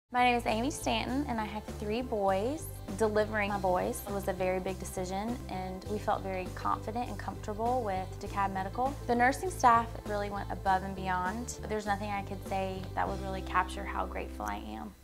My name is Amy Stanton and I have 3 boys. Delivering my boys was a very big decision and we felt very confident and comfortable with DeKalb Medical. The nursing staff really went above and beyond. There's nothing I could say that would really capture how grateful I am.